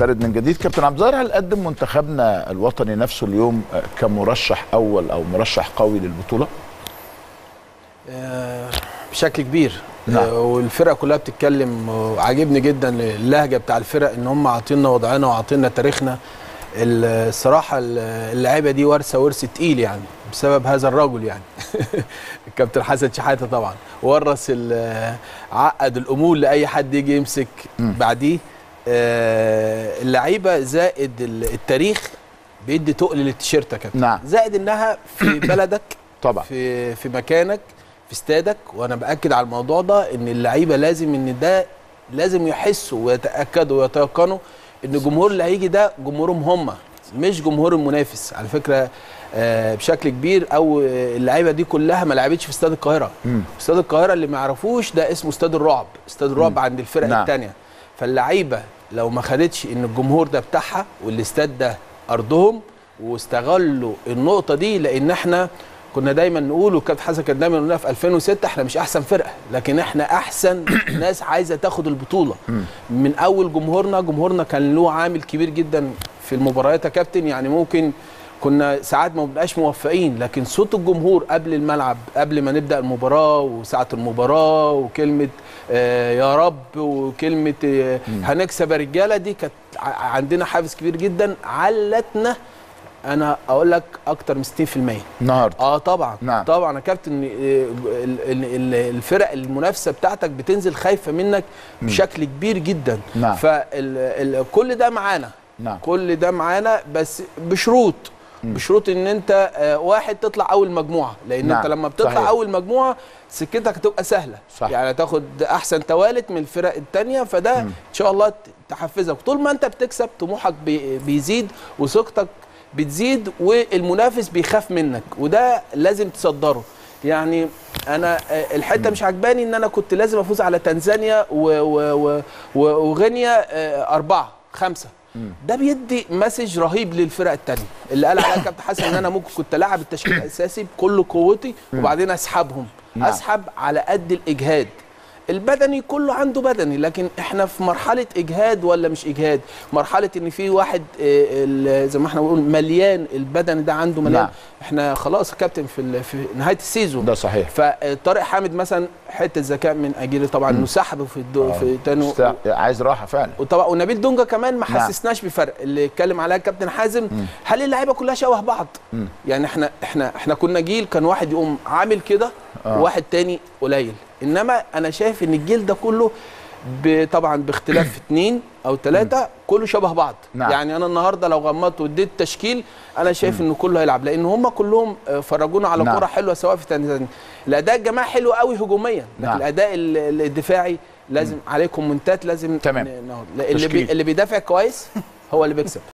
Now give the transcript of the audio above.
خالد من جديد. كابتن عبد الظاهر، هل قدم منتخبنا الوطني نفسه اليوم كمرشح اول او مرشح قوي للبطوله؟ بشكل كبير. نعم. والفرقه كلها بتتكلم، وعاجبني جدا اللهجه بتاع الفرق ان هم عاطينا وضعنا وعاطينا تاريخنا. الصراحه اللعيبه دي ورثه ورث تقيل يعني بسبب هذا الرجل يعني الكابتن حسن شحاته طبعا ورث عقد الامور لاي حد يجي يمسك بعديه. اللعيبه زائد التاريخ بيدي تقل للتيشيرت يا كابتن. نعم. زائد انها في بلدك طبعا، في مكانك في استادك، وانا باكد على الموضوع ده ان اللعيبه لازم يحسوا ويتاكدوا ويتيقنوا ان الجمهور اللي هيجي ده جمهورهم هم، مش جمهور المنافس على فكره. بشكل كبير او اللعيبه دي كلها ما لعبتش في استاد القاهره. استاد القاهره اللي ما يعرفوش ده اسمه استاد الرعب، استاد الرعب عند الفرق نعم. الثانيه. فاللعيبه لو ما خدتش ان الجمهور ده بتاعها والاستاد ده ارضهم واستغلوا النقطه دي، لان احنا كنا دايما نقول، والكابتن حسن كان دايما يقول في 2006 احنا مش احسن فرقه، لكن احنا احسن ناس عايزه تاخد البطوله. من اول جمهورنا كان له عامل كبير جدا في المباريات يا كابتن. يعني ممكن كنا ساعات ما بنبقاش موفقين، لكن صوت الجمهور قبل الملعب، قبل ما نبدا المباراه وساعه المباراه، وكلمه يا رب، وكلمه هنكسب يا رجاله، دي كانت عندنا حافز كبير جدا علتنا. انا اقول لك اكتر من 60% النهارده. طبعا. نعم. طبعا يا كابتن. الفرق المنافسه بتاعتك بتنزل خايفه منك بشكل كبير جدا. نعم. فكل ده معانا. نعم. كل ده معانا، بس بشروط ان انت واحد تطلع اول مجموعه، لان نعم. انت لما بتطلع صحيح. اول مجموعه سكتك هتبقى سهله. صح. يعني تاخد احسن توالت من الفرق الثانيه، فده ان شاء الله تحفزك. طول ما انت بتكسب طموحك بيزيد وثقتك بتزيد، والمنافس بيخاف منك، وده لازم تصدره. يعني انا الحته مش عجباني ان انا كنت لازم افوز على تنزانيا وغينيا 4-5. ده بيدي مسج رهيب للفرق الثانيه اللي قال عليها كابتن حسن ان انا ممكن كنت العب التشكيل الاساسي بكل قوتي وبعدين اسحبهم. اسحب على قد الاجهاد البدني، كله عنده بدني، لكن احنا في مرحله اجهاد ولا مش اجهاد؟ مرحله ان في واحد زي ما احنا بنقول مليان، البدن ده عنده مليان. احنا خلاص يا كابتن في نهايه السيزون. ده صحيح. فطارق حامد مثلا حته ذكاء من اجيري طبعا انه سحبه في تاني عايز راحه فعلا. وطبعا ونبيل دونجا كمان ما حسسناش بفرق اللي اتكلم عليها الكابتن حازم. هل اللعيبه كلها شبه بعض؟ يعني احنا كنا جيل كان واحد يقوم عامل كده وواحد تاني قليل، انما انا شايف ان الجيل ده كله طبعا باختلاف 2 أو 3 كله شبه بعض. نعم. يعني انا النهارده لو غمضت واديت تشكيل انا شايف ان كله هيلعب، لان هم كلهم فرجونا على كوره حلوه سواء في تنزانيا. الاداء الجماعي حلو قوي هجوميا، لكن الاداء الدفاعي لازم عليه كومنتات، لازم تمام. اللي بيدافع كويس هو اللي بيكسب.